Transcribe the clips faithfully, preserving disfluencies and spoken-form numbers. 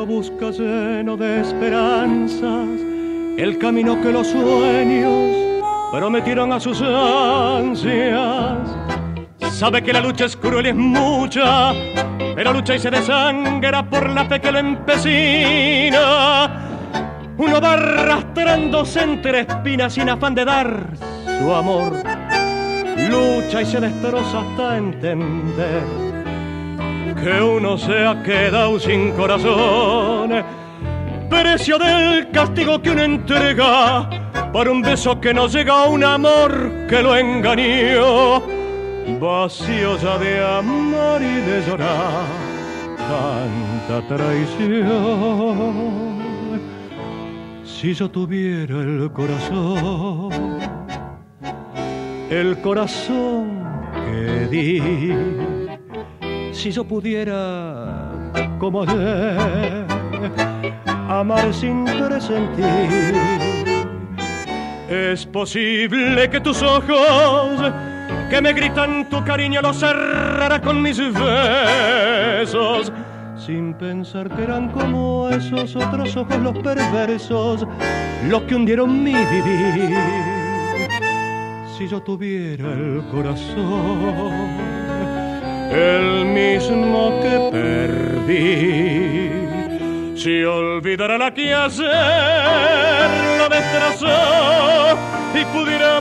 busca lleno de esperanzas el camino que los sueños prometieron a sus ansias. Sabe que la lucha es cruel y es mucha, pero lucha y se desangra por la fe que lo empecina. Uno va arrastrándose entre espinas sin afán de dar su amor. Lucha y se destroza hasta entender que uno se ha quedado sin corazón. Precio del castigo que uno entrega por un beso que no llega a un amor que lo engañó. Vacío ya de amar y de llorar tanta traición. Si yo tuviera el corazón, el corazón que di, si yo pudiera, como ayer, amar sin presentir, es posible que tus ojos que me gritan tu cariño los cerrara con mis besos, sin pensar que eran como esos otros ojos los perversos, los que hundieron mi vivir. Si yo tuviera el corazón, el mismo que perdí, si olvidara la que ayer lo destrozó y pudiera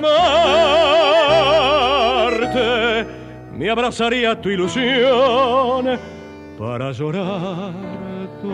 amarte, me abrazaría tu ilusión para llorar tu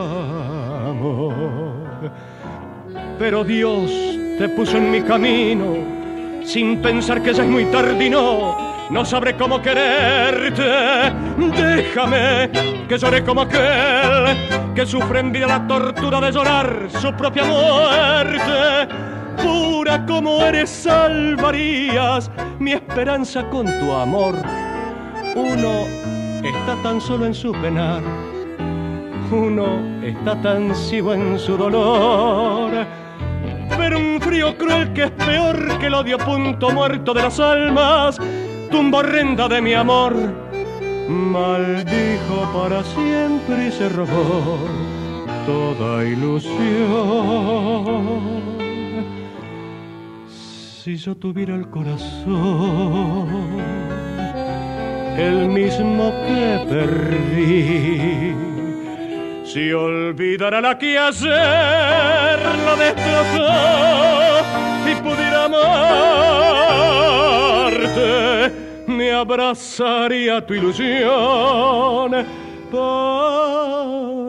amor. Pero Dios te puso en mi camino sin pensar que ya es muy tarde, no, no sabré cómo quererte. Déjame que llore como aquel que sufre en vida la tortura de llorar su propia muerte. Pura como eres, salvarías mi esperanza con tu amor. Uno está tan solo en su penar, uno está tan ciego en su dolor. Pero un frío cruel que es peor que el odio, punto muerto de las almas, tumba horrenda de mi amor, maldijo para siempre y se robó toda ilusión. Si yo tuviera el corazón, el mismo que perdí, si olvidara la que ayer lo destrozó y pudiera amarte, me abrazaría tu ilusión para